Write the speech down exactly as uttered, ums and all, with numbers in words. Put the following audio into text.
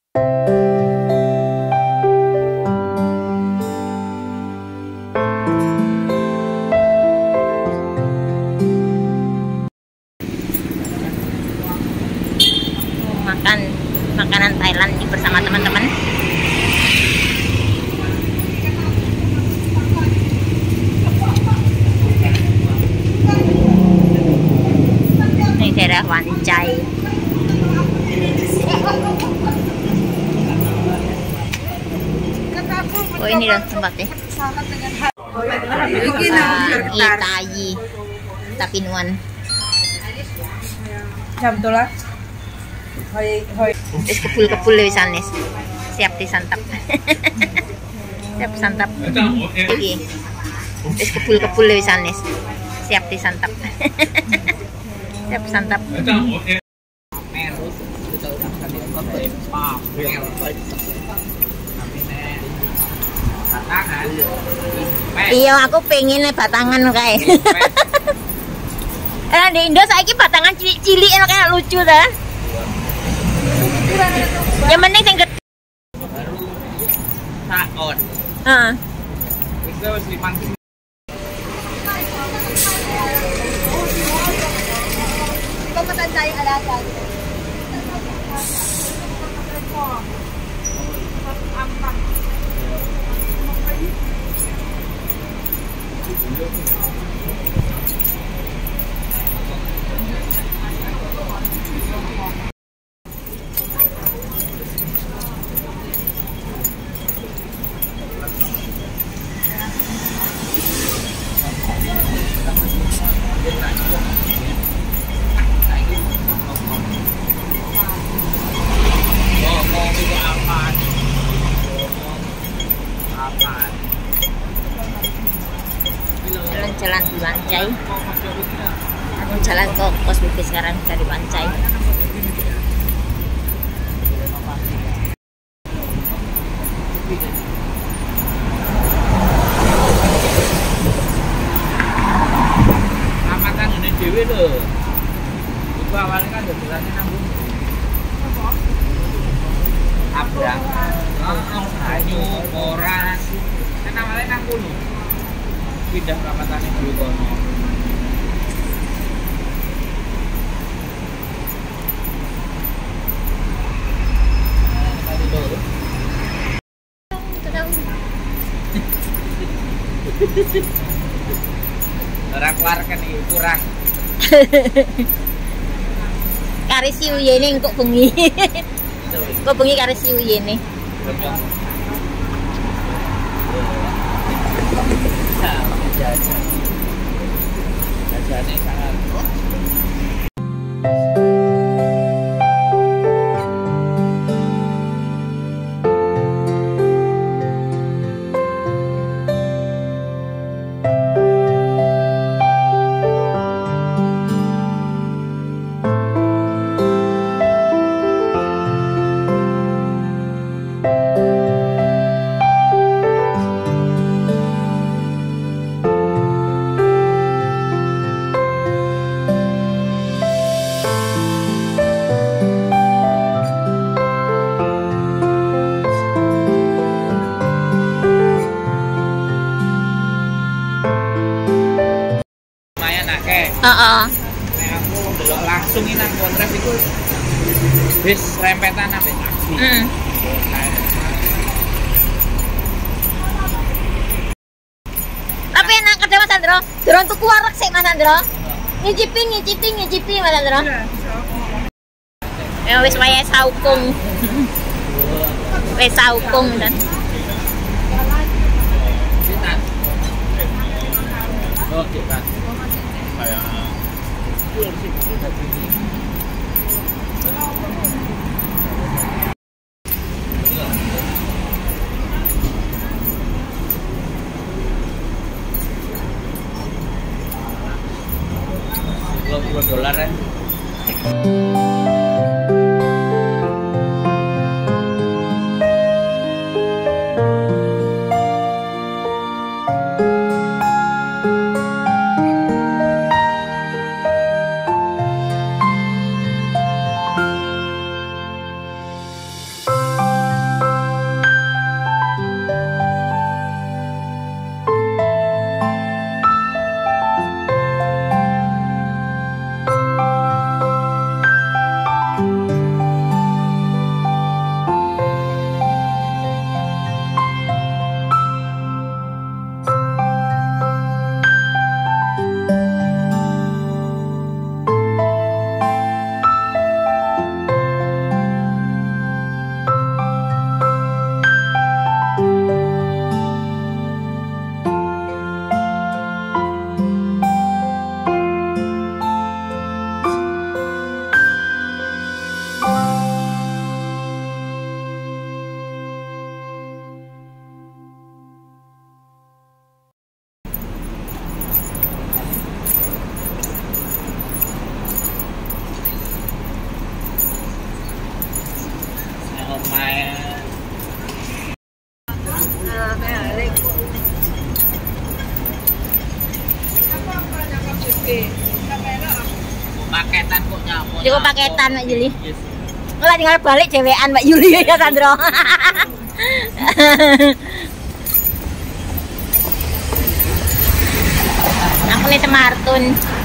Makan makanan Thailand ini bersama teman-teman. Ini daerah Wan Chai. Oh, ini loh tempatnya. Itayi Tapinuan. Jam tuh lah. Hoi hoi. Wis kebul-kebul wisanis. Siap disantap. Siap santap. Iki. Wis kebul-kebul wisanis. Siap disantap. Siap santap. Iya, aku pengen batangan kayak. Eh di Indo saiki batangan cilik-cilik kayak lucu dah. Yang penting sing gede. Takon. Heeh. Wis wis limang. Pemetan cai alasan. Jalan-jalan di Wan Chai. Aku jalan ke Kos Bibi sekarang dari Wan Chai. Amatan ini dewe lho. Iku awalnya kan jalannya nambung. Abrang. Heeh, Banyu, Moras. Kan awalnya nang kono. Pindah ramatane dulu kono. Orang keluar kan iki kurang. Kari siu yene kok bengi. Kok bengi kari siu yene. Jajan. Jajannya sangat. Heeh. Nek aku delok langsung ini nang kontras iku bis rempetan ambek taksi. Heeh. Tapi enak kerja Mas Andro. Durung tuku wareg sik Mas Andro. Nyicipi nyicipi nyicipi Mas Andro. Ya wis wayahe saukung. Wis saukung dan. Oh, kan. Kayak full sih kita ini. dua puluh dolar ya. Lumayan. Nah, kaya like ko. Paketan kok nyamuk. Cukup paketan Mbak Yuli. Malah tinggal balik cewekan Mbak Yuli ya Sandro. Aku nih semartun.